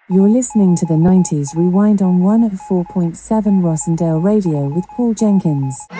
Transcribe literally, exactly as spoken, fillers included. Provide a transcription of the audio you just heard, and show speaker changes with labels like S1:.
S1: You're listening to the nineties Rewind on one oh four point seven Rossendale Radio with Paul Jenkins.